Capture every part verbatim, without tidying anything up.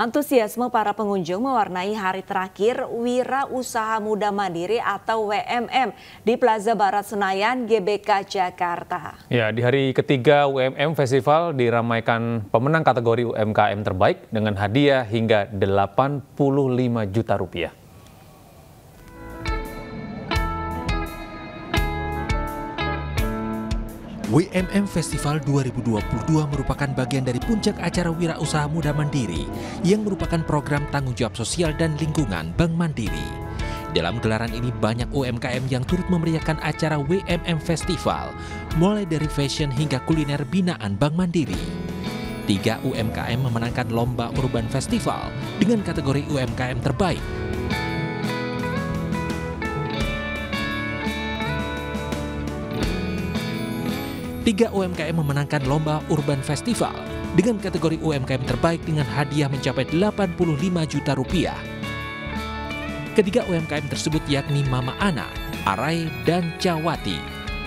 Antusiasme para pengunjung mewarnai hari terakhir Wira Usaha Muda Mandiri atau W M M di Plaza Barat Senayan, G B K, Jakarta. Ya, di hari ketiga W M M Festival diramaikan pemenang kategori U M K M terbaik dengan hadiah hingga delapan puluh lima juta rupiah. W M M Festival dua ribu dua puluh dua merupakan bagian dari puncak acara Wira Usaha Muda Mandiri yang merupakan program tanggung jawab sosial dan lingkungan Bank Mandiri. Dalam gelaran ini banyak U M K M yang turut memeriahkan acara W M M Festival, mulai dari fashion hingga kuliner binaan Bank Mandiri. Tiga U M K M memenangkan Lomba Urban Festival dengan kategori U M K M terbaik. Tiga U M K M memenangkan Lomba Urban Festival dengan kategori U M K M terbaik dengan hadiah mencapai delapan puluh lima juta rupiah. Ketiga U M K M tersebut yakni Mama Ana, Arai, dan Cawati.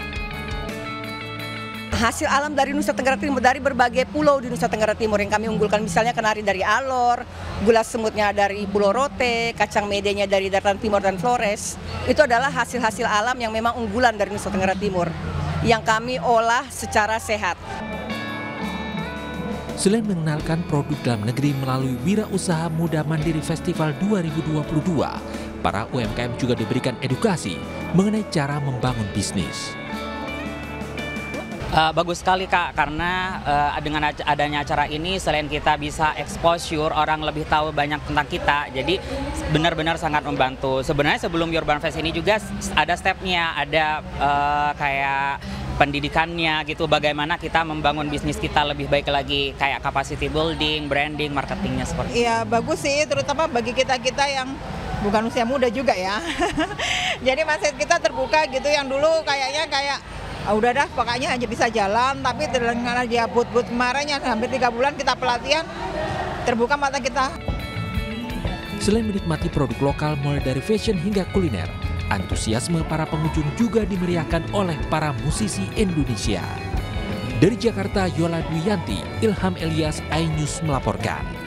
Hasil alam dari Nusa Tenggara Timur, dari berbagai pulau di Nusa Tenggara Timur yang kami unggulkan, misalnya kenari dari Alor, gula semutnya dari Pulau Rote, kacang medenya dari Daratan Timur dan Flores. Itu adalah hasil-hasil alam yang memang unggulan dari Nusa Tenggara Timur yang kami olah secara sehat. Selain mengenalkan produk dalam negeri melalui Wira Usaha Muda Mandiri Festival dua ribu dua puluh dua, para U M K M juga diberikan edukasi mengenai cara membangun bisnis. Uh, bagus sekali Kak, karena uh, dengan adanya acara ini selain kita bisa exposure, orang lebih tahu banyak tentang kita, jadi benar-benar sangat membantu. Sebenarnya sebelum Urban Fest ini juga ada stepnya, ada uh, kayak pendidikannya gitu, bagaimana kita membangun bisnis kita lebih baik lagi, kayak capacity building, branding, marketingnya seperti itu. Iya bagus sih, terutama bagi kita-kita yang bukan usia muda juga ya. Jadi mindset kita terbuka gitu, yang dulu kayaknya kayak ah, udah dah pokoknya hanya bisa jalan, tapi dengan dia but-but kemarin yang hampir tiga bulan kita pelatihan, terbuka mata kita. Selain menikmati produk lokal mulai dari fashion hingga kuliner, antusiasme para pengunjung juga dimeriahkan oleh para musisi Indonesia. Dari Jakarta, Yola Dwiyanti, Ilham Elias, iNews melaporkan.